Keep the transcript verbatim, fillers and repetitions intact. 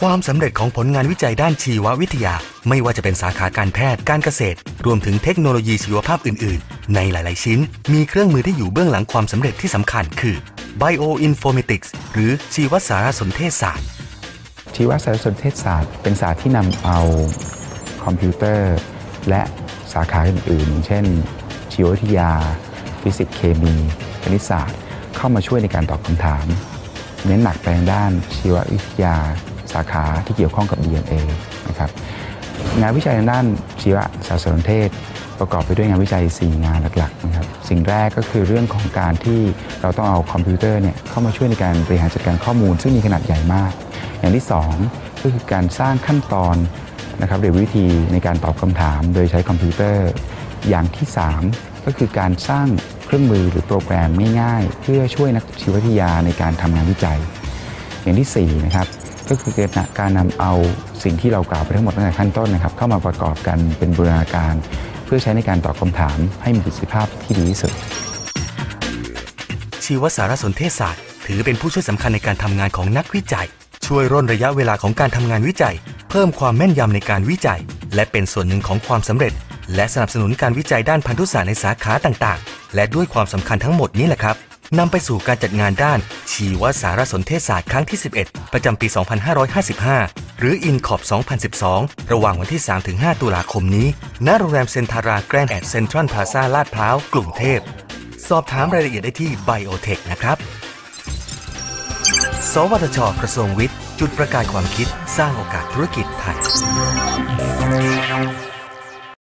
ความสำเร็จของผลงานวิจัยด้านชีววิทยาไม่ว่าจะเป็นสาขาการแพทย์การเกษตรรวมถึงเทคโนโลยีชีวภาพอื่นๆในหลายๆชิ้นมีเครื่องมือที่อยู่เบื้องหลังความสำเร็จที่สำคัญคือ Bioinformatics หรือชีวสารสนเทศศาสตร์ชีวสารสนเทศศาสตร์เป็นศาสตร์ที่นำเอาคอมพิวเตอร์และสาขาอื่นๆเช่นชีววิทยาฟิสิกส์เคมีคณิตศาสตร์เข้ามาช่วยในการตอบคำถามเน้นหนักไปทางด้านชีววิทยาสาขาที่เกี่ยวข้องกับ ดี เอ็น เอ นะครับงานวิจัยทางด้านชีวสารสนเทศประกอบไปด้วยงานวิจัยสี่งานหลักๆนะครับสิ่งแรกก็คือเรื่องของการที่เราต้องเอาคอมพิวเตอร์เนี่ยเข้ามาช่วยในการบริหารจัดการข้อมูลซึ่งมีขนาดใหญ่มากอย่างที่สองก็คือการสร้างขั้นตอนนะครับหรือวิธีในการตอบคำถามโดยใช้คอมพิวเตอร์อย่างที่สามก็คือการสร้างเครื่องมือหรือโปรแกรมง่ายๆเพื่อช่วยนักชีววิทยาในการทำงานวิจัยอย่างที่สี่นะครับก็คือการนำเอาสิ่งที่เรากล่าวไปทั้งหมดตั้งแต่ขั้นต้นนะครับเข้ามาประกอบกันเป็นบูรณาการเพื่อใช้ในการตอบคำถามให้มีประสิทธิภาพที่ดีที่สุดชีวสารสนเทศศาสตร์ถือเป็นผู้ช่วยสำคัญในการทำงานของนักวิจัยช่วยร่นระยะเวลาของการทำงานวิจัยเพิ่มความแม่นยำในการวิจัยและเป็นส่วนหนึ่งของความสำเร็จและสนับสนุนการวิจัยด้านพันธุศาสตร์ในสาขาต่างๆและด้วยความสำคัญทั้งหมดนี้แหละครับนำไปสู่การจัดงานด้านชีวสารสนเทศศาสตร์ครั้งที่สิบเอ็ดประจำปี สองพันห้าร้อยห้าสิบห้า หรือ อินคอป สองพันสิบสอง ระหว่างวันที่ สามถึงห้า ตุลาคมนี้ณโรงแรมเซ็นทาราแกรนด์แอดเซ็นทรัลพลาซ่าลาดพร้าวกรุงเทพสอบถามรายละเอียดได้ที่ Biotech นะครับสวทช.กระทรวงวิทย์จุดประกายความคิดสร้างโอกาสธุรกิจไทย